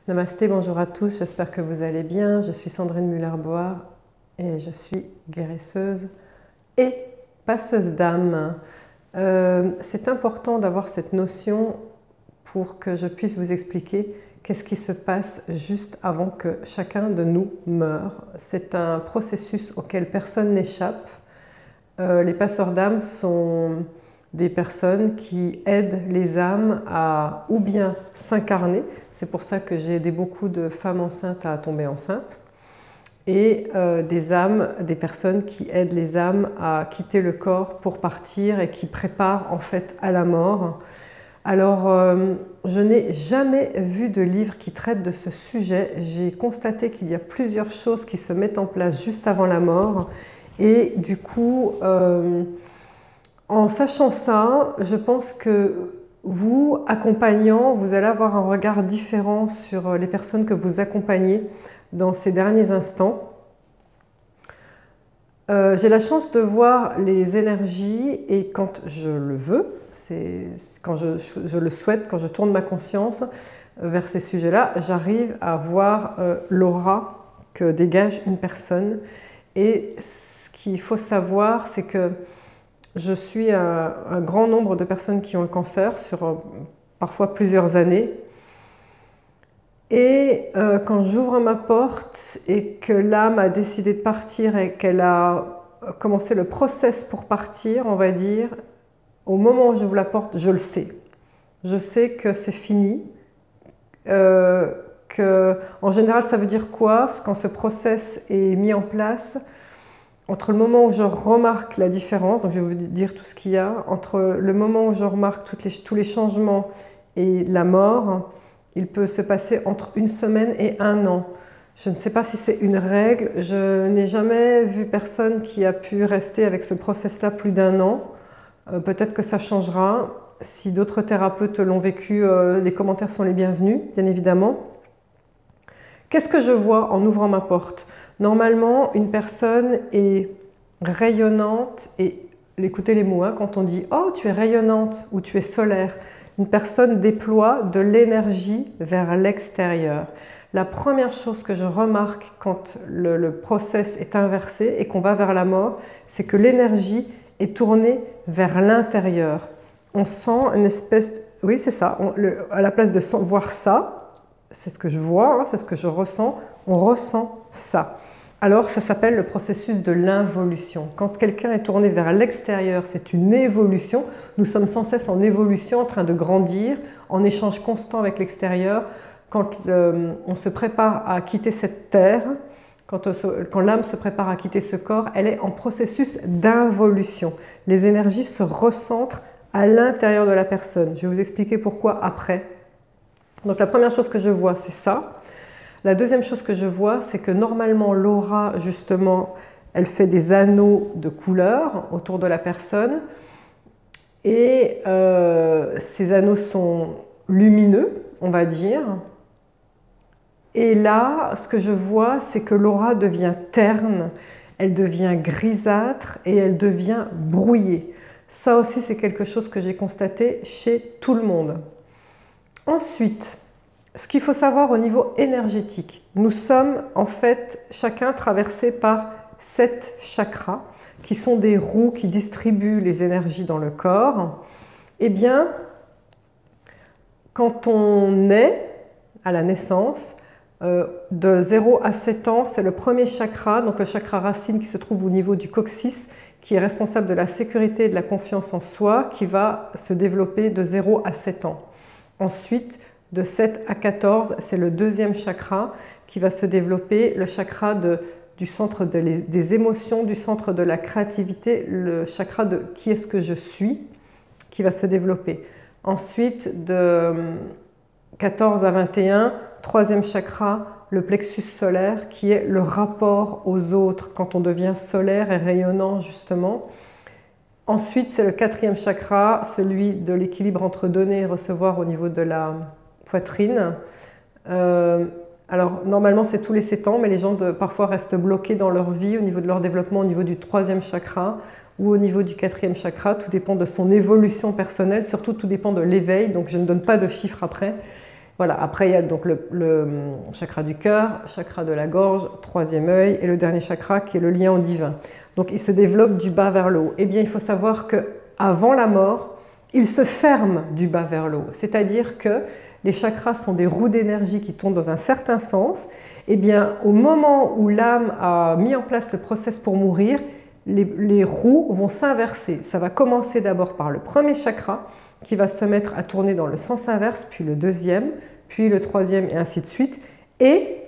Namasté, bonjour à tous, j'espère que vous allez bien. Je suis Sandrine Muller-Boire et je suis guérisseuse et passeuse d'âme. C'est important d'avoir cette notion pour que je puisse vous expliquer qu'est-ce qui se passe juste avant que chacun de nous meure. C'est un processus auquel personne n'échappe. Les passeurs d'âme sont des personnes qui aident les âmes à ou bien s'incarner, c'est pour ça que j'ai aidé beaucoup de femmes enceintes à tomber enceintes, et des personnes qui aident les âmes à quitter le corps pour partir et qui préparent en fait à la mort. Alors, je n'ai jamais vu de livre qui traite de ce sujet. J'ai constaté qu'il y a plusieurs choses qui se mettent en place juste avant la mort, et du coup, en sachant ça, je pense que vous, accompagnant, vous allez avoir un regard différent sur les personnes que vous accompagnez dans ces derniers instants. J'ai la chance de voir les énergies et quand je le veux, c'est quand je le souhaite, quand je tourne ma conscience vers ces sujets-là, j'arrive à voir l'aura que dégage une personne. Et ce qu'il faut savoir, c'est que je suis un grand nombre de personnes qui ont le cancer sur parfois plusieurs années. Et quand j'ouvre ma porte et que l'âme a décidé de partir et qu'elle a commencé le process pour partir, on va dire, au moment où j'ouvre la porte, je le sais. Je sais que c'est fini. En général, ça veut dire quoi? Quand ce process est mis en place, entre le moment où je remarque la différence, donc je vais vous dire tout ce qu'il y a, entre le moment où je remarque tous les changements et la mort, il peut se passer entre une semaine et un an. Je ne sais pas si c'est une règle, je n'ai jamais vu personne qui a pu rester avec ce process-là plus d'un an. Peut-être que ça changera. Si d'autres thérapeutes l'ont vécu, les commentaires sont les bienvenus, bien évidemment. Qu'est-ce que je vois en ouvrant ma porte? Normalement, une personne est rayonnante et écoutez les mots, hein, quand on dit « Oh, tu es rayonnante » ou « tu es solaire », une personne déploie de l'énergie vers l'extérieur. La première chose que je remarque quand le process est inversé et qu'on va vers la mort, c'est que l'énergie est tournée vers l'intérieur. On sent une espèce... Oui, c'est ça. À la place de voir ça, c'est ce que je vois, hein, c'est ce que je ressens, on ressent ça. Alors, ça s'appelle le processus de l'involution. Quand quelqu'un est tourné vers l'extérieur, c'est une évolution. Nous sommes sans cesse en évolution, en train de grandir, en échange constant avec l'extérieur. Quand on se prépare à quitter cette terre, quand l'âme se prépare à quitter ce corps, elle est en processus d'involution. Les énergies se recentrent à l'intérieur de la personne. Je vais vous expliquer pourquoi après. Donc la première chose que je vois, c'est ça. La deuxième chose que je vois, c'est que normalement l'aura, justement, elle fait des anneaux de couleur autour de la personne. Et ces anneaux sont lumineux, on va dire. Et là, ce que je vois, c'est que l'aura devient terne, elle devient grisâtre et elle devient brouillée. Ça aussi, c'est quelque chose que j'ai constaté chez tout le monde. Ensuite, ce qu'il faut savoir au niveau énergétique, nous sommes en fait chacun traversé par 7 chakras qui sont des roues qui distribuent les énergies dans le corps. Eh bien, quand on est à la naissance, de 0 à 7 ans, c'est le premier chakra, donc le chakra racine qui se trouve au niveau du coccyx, qui est responsable de la sécurité et de la confiance en soi, qui va se développer de 0 à 7 ans. Ensuite, de 7 à 14, c'est le deuxième chakra qui va se développer, le chakra du centre des émotions, du centre de la créativité, le chakra de qui est-ce que je suis, qui va se développer. Ensuite, de 14 à 21, troisième chakra, le plexus solaire, qui est le rapport aux autres, quand on devient solaire et rayonnant justement. Ensuite, c'est le quatrième chakra, celui de l'équilibre entre donner et recevoir au niveau de la poitrine. Alors, normalement, c'est tous les 7 ans, mais les gens parfois restent bloqués dans leur vie au niveau de leur développement, au niveau du troisième chakra ou au niveau du quatrième chakra. Tout dépend de son évolution personnelle, surtout tout dépend de l'éveil, donc je ne donne pas de chiffres après. Voilà, après il y a donc le chakra du cœur, chakra de la gorge, troisième œil, et le dernier chakra qui est le lien au divin. Donc il se développe du bas vers le haut. Eh bien, il faut savoir qu'avant la mort, il se ferme du bas vers le haut. C'est-à-dire que les chakras sont des roues d'énergie qui tournent dans un certain sens. Eh bien, au moment où l'âme a mis en place le process pour mourir, les roues vont s'inverser. Ça va commencer d'abord par le premier chakra qui va se mettre à tourner dans le sens inverse, puis le deuxième, puis le troisième et ainsi de suite. Et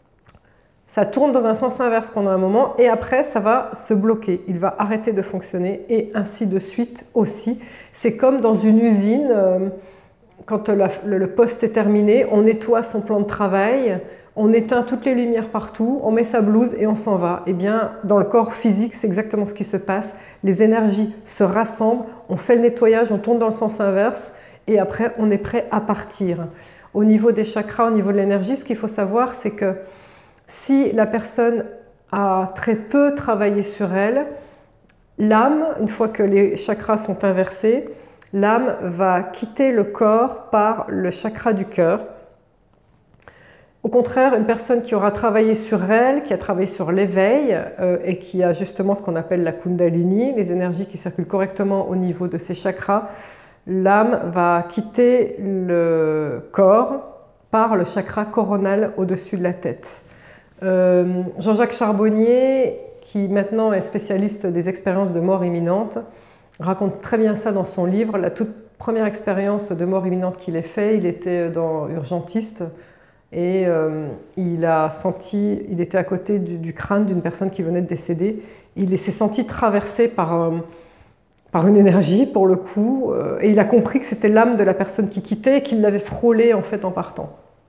ça tourne dans un sens inverse pendant un moment et après ça va se bloquer. Il va arrêter de fonctionner et ainsi de suite aussi. C'est comme dans une usine, quand le poste est terminé, on nettoie son plan de travail, on éteint toutes les lumières partout, on met sa blouse et on s'en va. Eh bien, dans le corps physique, c'est exactement ce qui se passe. Les énergies se rassemblent, on fait le nettoyage, on tourne dans le sens inverse et après, on est prêt à partir. Au niveau des chakras, au niveau de l'énergie, ce qu'il faut savoir, c'est que si la personne a très peu travaillé sur elle, l'âme, une fois que les chakras sont inversés, l'âme va quitter le corps par le chakra du cœur. Au contraire, une personne qui aura travaillé sur elle, qui a travaillé sur l'éveil et qui a justement ce qu'on appelle la Kundalini, les énergies qui circulent correctement au niveau de ces chakras, l'âme va quitter le corps par le chakra coronal au-dessus de la tête. Jean-Jacques Charbonnier, qui maintenant est spécialiste des expériences de mort imminente, raconte très bien ça dans son livre. La toute première expérience de mort imminente qu'il ait fait, il était dans urgentiste et il était à côté du crâne d'une personne qui venait de décéder. Il s'est senti traversé par une énergie pour le coup et il a compris que c'était l'âme de la personne qui quittait et qu'il l'avait frôlée en fait en partant.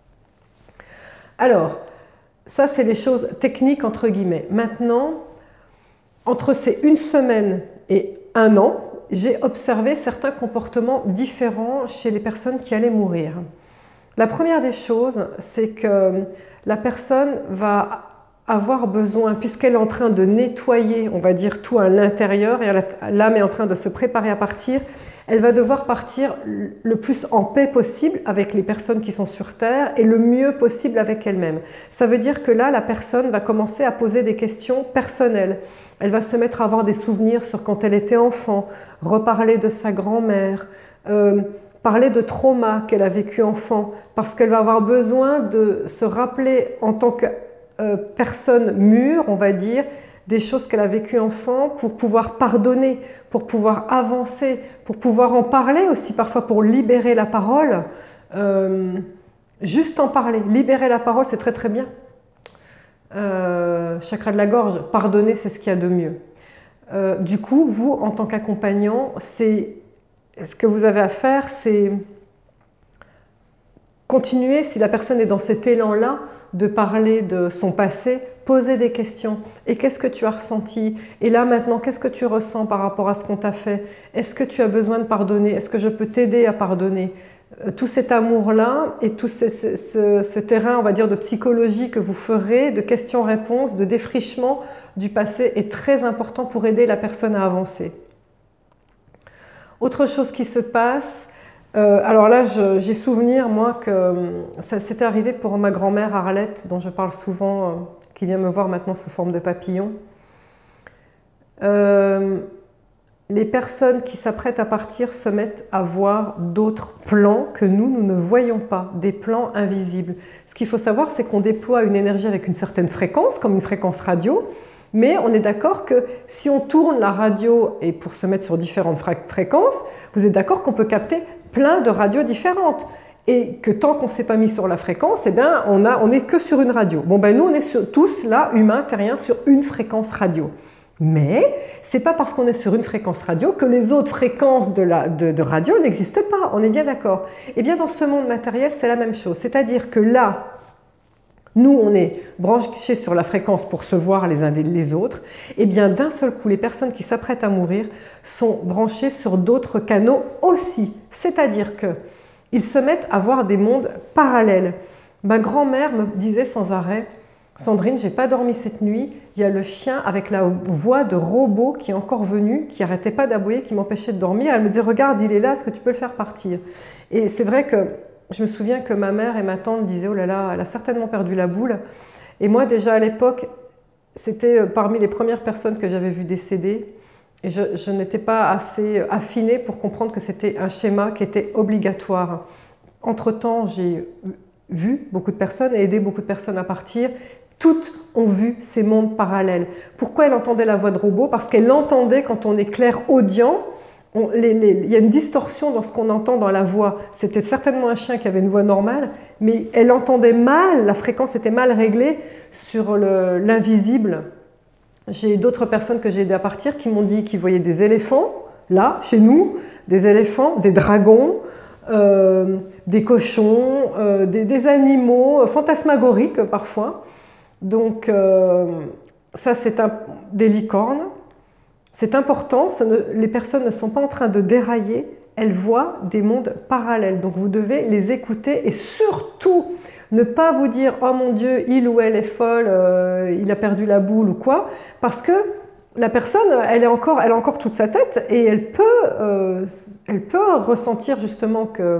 Alors, ça c'est les choses techniques entre guillemets. Maintenant, entre ces une semaine et un an, j'ai observé certains comportements différents chez les personnes qui allaient mourir. La première des choses, c'est que la personne va avoir besoin, puisqu'elle est en train de nettoyer, on va dire, tout à l'intérieur, et l'âme est en train de se préparer à partir, elle va devoir partir le plus en paix possible avec les personnes qui sont sur Terre et le mieux possible avec elle-même. Ça veut dire que là, la personne va commencer à poser des questions personnelles. Elle va se mettre à avoir des souvenirs sur quand elle était enfant, reparler de sa grand-mère, parler de traumas qu'elle a vécu enfant, parce qu'elle va avoir besoin de se rappeler en tant que personne mûre, on va dire, des choses qu'elle a vécues enfant pour pouvoir pardonner, pour pouvoir avancer, pour pouvoir en parler aussi parfois pour libérer la parole. Juste en parler, libérer la parole, c'est très très bien. Chakra de la gorge, pardonner, c'est ce qu'il y a de mieux. Du coup, vous, en tant qu'accompagnant, ce que vous avez à faire, c'est continuer, si la personne est dans cet élan-là, de parler de son passé, poser des questions. Et qu'est-ce que tu as ressenti? Et là maintenant, qu'est-ce que tu ressens par rapport à ce qu'on t'a fait? Est-ce que tu as besoin de pardonner? Est-ce que je peux t'aider à pardonner? Tout cet amour-là et tout ce terrain, on va dire, de psychologie que vous ferez, de questions-réponses, de défrichement du passé est très important pour aider la personne à avancer. Autre chose qui se passe, alors là, j'ai souvenir, moi, que ça s'était arrivé pour ma grand-mère Arlette, dont je parle souvent, qui vient me voir maintenant sous forme de papillon. Les personnes qui s'apprêtent à partir se mettent à voir d'autres plans que nous ne voyons pas, des plans invisibles. Ce qu'il faut savoir, c'est qu'on déploie une énergie avec une certaine fréquence, comme une fréquence radio, mais on est d'accord que si on tourne la radio, et pour se mettre sur différentes fréquences, vous êtes d'accord qu'on peut capter plein de radios différentes. Et que tant qu'on ne s'est pas mis sur la fréquence, eh bien, on n'est que sur une radio. Bon, ben nous, on est tous là, humains, terriens, sur une fréquence radio. Mais ce n'est pas parce qu'on est sur une fréquence radio que les autres fréquences de radio n'existent pas, on est bien d'accord. Eh bien, dans ce monde matériel, c'est la même chose. C'est-à-dire que là, nous, on est branchés sur la fréquence pour se voir les uns les autres. Et bien, d'un seul coup, les personnes qui s'apprêtent à mourir sont branchées sur d'autres canaux aussi. C'est-à-dire qu'ils se mettent à voir des mondes parallèles. Ma grand-mère me disait sans arrêt, « Sandrine, j'ai pas dormi cette nuit, il y a le chien avec la voix de robot qui est encore venu, qui n'arrêtait pas d'aboyer, qui m'empêchait de dormir. » Elle me dit « Regarde, il est là, est-ce que tu peux le faire partir ?» Et c'est vrai que je me souviens que ma mère et ma tante disaient « Oh là là, elle a certainement perdu la boule ». Et moi, déjà à l'époque, c'était parmi les premières personnes que j'avais vues décéder. Et je n'étais pas assez affinée pour comprendre que c'était un schéma qui était obligatoire. Entre-temps, j'ai vu beaucoup de personnes et aidé beaucoup de personnes à partir. Toutes ont vu ces mondes parallèles. Pourquoi elle entendait la voix de robot? Parce qu'elle l'entendait quand on est clair-audient. Il y a une distorsion dans ce qu'on entend dans la voix. C'était certainement un chien qui avait une voix normale, mais elle entendait mal, la fréquence était mal réglée sur l'invisible. J'ai d'autres personnes que j'ai aidées à partir qui m'ont dit qu'ils voyaient des éléphants, là, chez nous, des éléphants, des dragons, des cochons, des animaux fantasmagoriques parfois. Donc ça, c'est des licornes. C'est important, les personnes ne sont pas en train de dérailler, elles voient des mondes parallèles. Donc vous devez les écouter et surtout ne pas vous dire « Oh mon Dieu, il ou elle est folle, il a perdu la boule » ou quoi, parce que la personne, elle a encore toute sa tête et elle peut ressentir justement que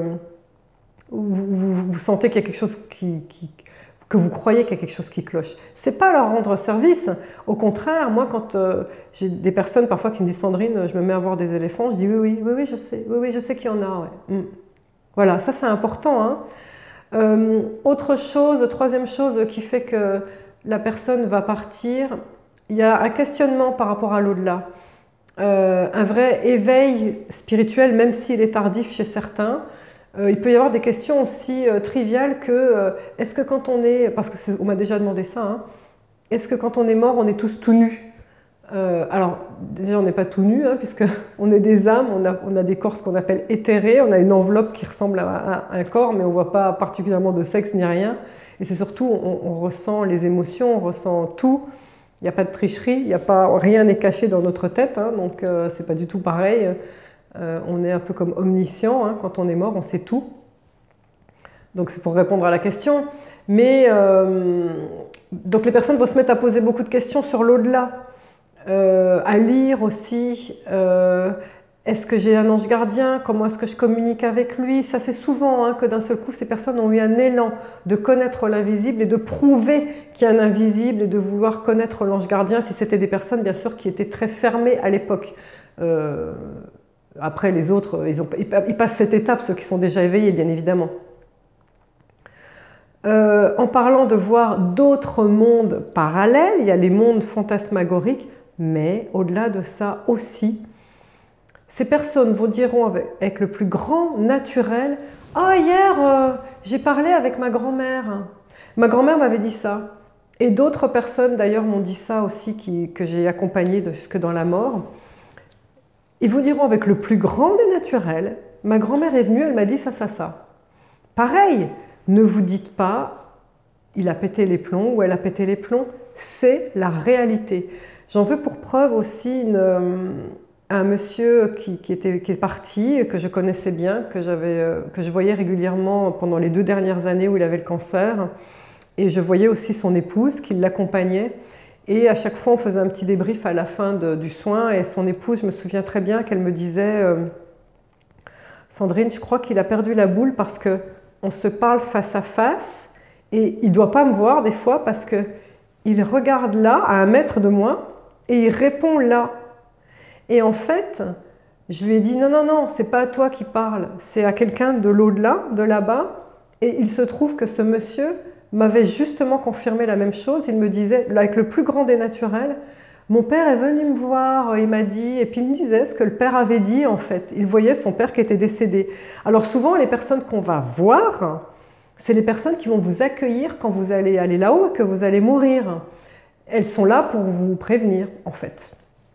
vous sentez qu'il y a quelque chose que vous croyez qu'il y a quelque chose qui cloche. Ce n'est pas leur rendre service. Au contraire, moi, quand j'ai des personnes parfois qui me disent « Sandrine, je me mets à voir des éléphants », je dis « Oui, je sais. Oui, je sais qu'il y en a. Ouais. » Voilà, ça c'est important. Hein. Autre chose, troisième chose qui fait que la personne va partir, il y a un questionnement par rapport à l'au-delà. Un vrai éveil spirituel, même s'il est tardif chez certains. Il peut y avoir des questions aussi triviales que est-ce que quand on est, parce qu'on m'a déjà demandé ça, hein, est-ce que quand on est mort, on est tous tout nus? Alors déjà on n'est pas tout nus, hein, puisqu'on est des âmes, on a des corps ce qu'on appelle éthérés, on a une enveloppe qui ressemble à un corps, mais on ne voit pas particulièrement de sexe ni rien. Et c'est surtout, on ressent les émotions, on ressent tout. Il n'y a pas de tricherie, rien n'est caché dans notre tête, hein, donc c'est pas du tout pareil. On est un peu comme omniscient, hein, quand on est mort, on sait tout. Donc c'est pour répondre à la question. Mais donc les personnes vont se mettre à poser beaucoup de questions sur l'au-delà, à lire aussi. Est-ce que j'ai un ange gardien? Comment est-ce que je communique avec lui? Ça c'est souvent hein, que d'un seul coup ces personnes ont eu un élan de connaître l'invisible et de prouver qu'il y a un invisible et de vouloir connaître l'ange gardien si c'était des personnes bien sûr qui étaient très fermées à l'époque. Après, les autres, ils passent cette étape, ceux qui sont déjà éveillés, bien évidemment. En parlant de voir d'autres mondes parallèles, il y a les mondes fantasmagoriques, mais au-delà de ça aussi, ces personnes vous diront avec le plus grand naturel « Ah, hier, j'ai parlé avec ma grand-mère. Ma grand-mère m'avait dit ça. » Et d'autres personnes, d'ailleurs, m'ont dit ça aussi, que j'ai accompagnées jusque dans la mort. Ils vous diront avec le plus grand des naturels, ma grand-mère est venue, elle m'a dit ça, ça, ça. Pareil, ne vous dites pas, il a pété les plombs ou elle a pété les plombs, c'est la réalité. J'en veux pour preuve aussi un monsieur qui est parti, que je connaissais bien, que je voyais régulièrement pendant les 2 dernières années où il avait le cancer. Et je voyais aussi son épouse qui l'accompagnait. Et à chaque fois, on faisait un petit débrief à la fin du soin. Et son épouse, je me souviens très bien qu'elle me disait « Sandrine, je crois qu'il a perdu la boule parce qu'on se parle face à face. Et il ne doit pas me voir des fois parce qu'il regarde là, à 1 mètre de moi, et il répond là. Et en fait, je lui ai dit « Non, non, non, ce n'est pas à toi qui parle, c'est à quelqu'un de l'au-delà, de là-bas. » Et il se trouve que ce monsieur m'avait justement confirmé la même chose. Il me disait, avec le plus grand des naturels, mon père est venu me voir, il m'a dit, et puis il me disait ce que le père avait dit en fait. Il voyait son père qui était décédé. Alors souvent, les personnes qu'on va voir, c'est les personnes qui vont vous accueillir quand vous allez aller là-haut, que vous allez mourir. Elles sont là pour vous prévenir en fait.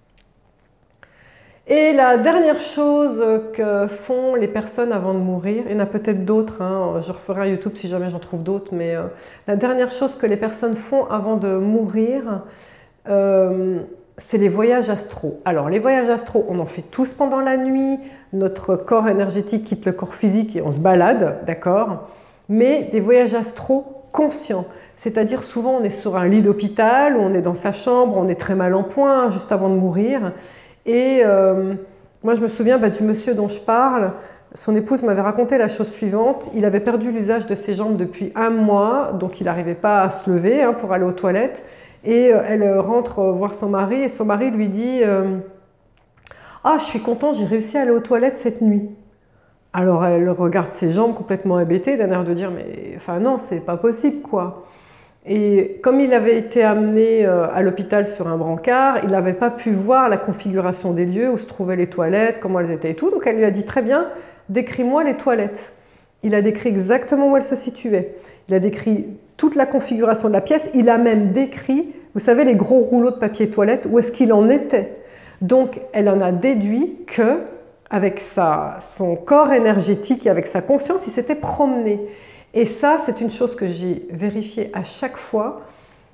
Et la dernière chose que font les personnes avant de mourir, il y en a peut-être d'autres, hein, je referai un YouTube si jamais j'en trouve d'autres, mais la dernière chose que les personnes font avant de mourir, c'est les voyages astraux. Alors les voyages astraux, on en fait tous pendant la nuit, notre corps énergétique quitte le corps physique et on se balade, d'accord? Mais des voyages astraux conscients, c'est-à-dire souvent on est sur un lit d'hôpital, on est dans sa chambre, on est très mal en point juste avant de mourir. Et moi, je me souviens du monsieur dont je parle. son épouse m'avait raconté la chose suivante. Il avait perdu l'usage de ses jambes depuis 1 mois, donc il n'arrivait pas à se lever pour aller aux toilettes. Et elle rentre voir son mari et son mari lui dit « Ah, je suis content, j'ai réussi à aller aux toilettes cette nuit. » Alors elle regarde ses jambes complètement hébétée, d'un air de dire « Mais enfin non, c'est pas possible quoi !» Et comme il avait été amené à l'hôpital sur un brancard, il n'avait pas pu voir la configuration des lieux, où se trouvaient les toilettes, comment elles étaient et tout. Donc elle lui a dit « Très bien, décris-moi les toilettes. » Il a décrit exactement où elles se situaient. Il a décrit toute la configuration de la pièce. Il a même décrit, vous savez, les gros rouleaux de papier toilette, où est-ce qu'il en était. Donc elle en a déduit que, avec son corps énergétique et avec sa conscience, il s'était promené. Et ça, c'est une chose que j'ai vérifiée à chaque fois.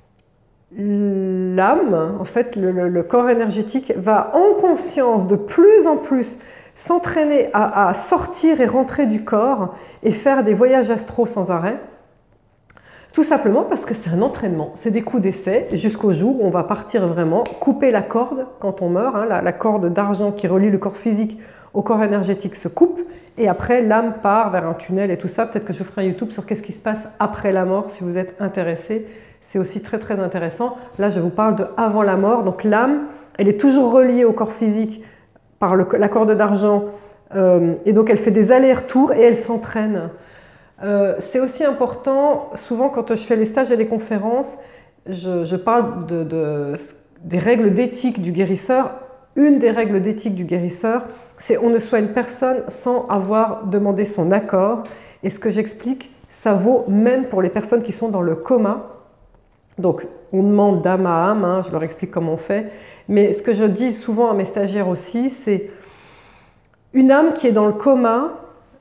L'âme, en fait, le corps énergétique va en conscience de plus en plus s'entraîner à sortir et rentrer du corps et faire des voyages astraux sans arrêt. Tout simplement parce que c'est un entraînement, c'est des coups d'essai jusqu'au jour où on va partir vraiment, couper la corde quand on meurt, la corde d'argent qui relie le corps physique au corps énergétique se coupe et après l'âme part vers un tunnel et tout ça. Peut-être que je ferai un YouTube sur qu'est-ce qui se passe après la mort si vous êtes intéressé. C'est aussi très très intéressant. Là je vous parle de avant la mort, donc l'âme elle est toujours reliée au corps physique par la corde d'argent et donc elle fait des allers-retours et elle s'entraîne. C'est aussi important, souvent quand je fais les stages et les conférences, je parle des règles d'éthique du guérisseur. Une des règles d'éthique du guérisseur, c'est on ne soigne personne sans avoir demandé son accord. Et ce que j'explique, ça vaut même pour les personnes qui sont dans le coma. Donc on demande d'âme à âme, je leur explique comment on fait. Mais ce que je dis souvent à mes stagiaires aussi, c'est une âme qui est dans le coma.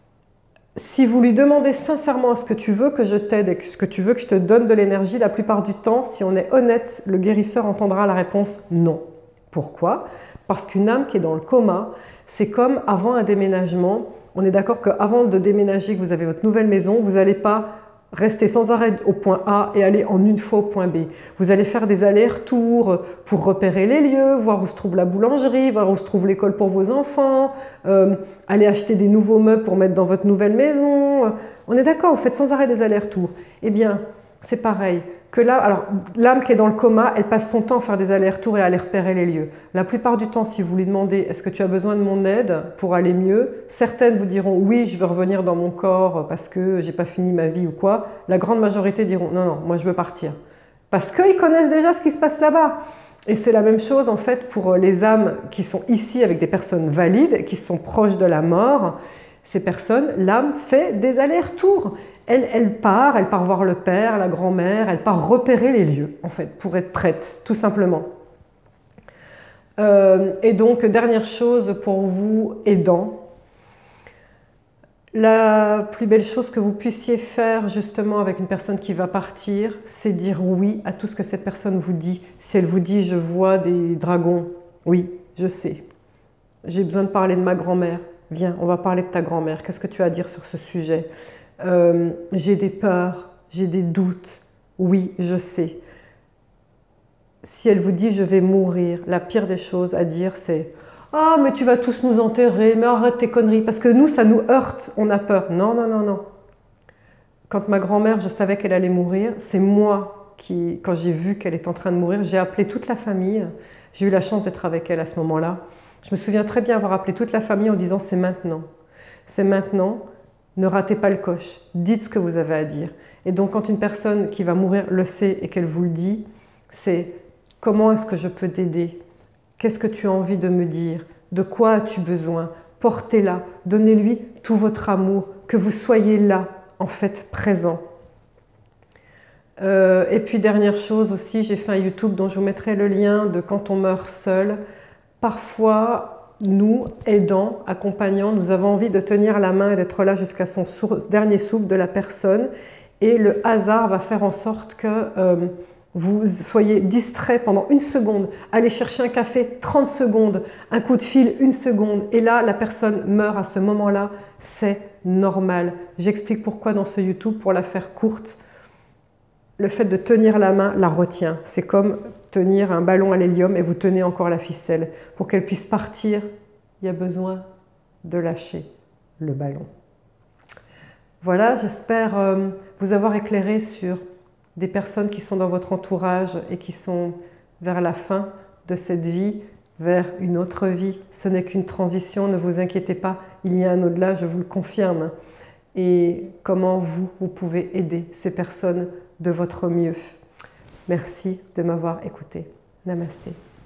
Si vous lui demandez sincèrement est-ce que tu veux que je t'aide, est-ce que tu veux que je te donne de l'énergie, la plupart du temps, si on est honnête, le guérisseur entendra la réponse non. Pourquoi? Parce qu'une âme qui est dans le coma, c'est comme avant un déménagement. On est d'accord qu'avant de déménager, que vous avez votre nouvelle maison, vous n'allez pas rester sans arrêt au point A et aller en une fois au point B. Vous allez faire des allers-retours pour repérer les lieux, voir où se trouve la boulangerie, voir où se trouve l'école pour vos enfants, aller acheter des nouveaux meubles pour mettre dans votre nouvelle maison. On est d'accord, vous faites sans arrêt des allers-retours. Eh bien, c'est pareil. Que là, alors l'âme qui est dans le coma, elle passe son temps à faire des allers-retours et à aller repérer les lieux. La plupart du temps, si vous lui demandez « est-ce que tu as besoin de mon aide pour aller mieux ?» Certaines vous diront « oui, je veux revenir dans mon corps parce que j'ai pas fini ma vie ou quoi ». La grande majorité diront « non, non, moi je veux partir ». Parce qu'ils connaissent déjà ce qui se passe là-bas. Et c'est la même chose en fait pour les âmes qui sont ici avec des personnes valides, qui sont proches de la mort. Ces personnes, l'âme fait des allers-retours. Elle part voir le père, la grand-mère, elle part repérer les lieux, en fait, pour être prête, tout simplement. Et donc, dernière chose pour vous, aidants. La plus belle chose que vous puissiez faire, justement, avec une personne qui va partir, c'est dire oui à tout ce que cette personne vous dit. Si elle vous dit « je vois des dragons », oui, je sais. J'ai besoin de parler de ma grand-mère. Viens, on va parler de ta grand-mère. Qu'est-ce que tu as à dire sur ce sujet ? J'ai des peurs, j'ai des doutes. Oui, je sais. Si elle vous dit « je vais mourir », la pire des choses à dire c'est « ah, mais tu vas tous nous enterrer, mais arrête tes conneries ». Parce que nous, ça nous heurte, on a peur. Non, non, non, non. Quand ma grand-mère, je savais qu'elle allait mourir, c'est moi qui, quand j'ai vu qu'elle est en train de mourir, j'ai appelé toute la famille. J'ai eu la chance d'être avec elle à ce moment-là. Je me souviens très bien avoir appelé toute la famille en disant « c'est maintenant, c'est maintenant ». Ne ratez pas le coche, dites ce que vous avez à dire. Et donc quand une personne qui va mourir le sait et qu'elle vous le dit, c'est comment est-ce que je peux t'aider? Qu'est-ce que tu as envie de me dire? De quoi as-tu besoin? Portez-la, donnez-lui tout votre amour, que vous soyez là, en fait, présent. Et puis dernière chose aussi, j'ai fait un YouTube dont je vous mettrai le lien de quand on meurt seul. Parfois, nous, aidants, accompagnants, nous avons envie de tenir la main et d'être là jusqu'à son dernier souffle de la personne. Et le hasard va faire en sorte que vous soyez distrait pendant 1 seconde. Allez chercher un café, 30 secondes. Un coup de fil, 1 seconde. Et là, la personne meurt à ce moment-là. C'est normal. J'explique pourquoi dans ce YouTube, pour la faire courte. Le fait de tenir la main la retient. C'est comme tenir un ballon à l'hélium et vous tenez encore la ficelle. Pour qu'elle puisse partir, il y a besoin de lâcher. le ballon. Voilà, j'espère vous avoir éclairé sur des personnes qui sont dans votre entourage et qui sont vers la fin de cette vie, vers une autre vie. Ce n'est qu'une transition, ne vous inquiétez pas, il y a un au-delà, je vous le confirme. Et comment vous pouvez aider ces personnes de votre mieux. Merci de m'avoir écouté. Namasté.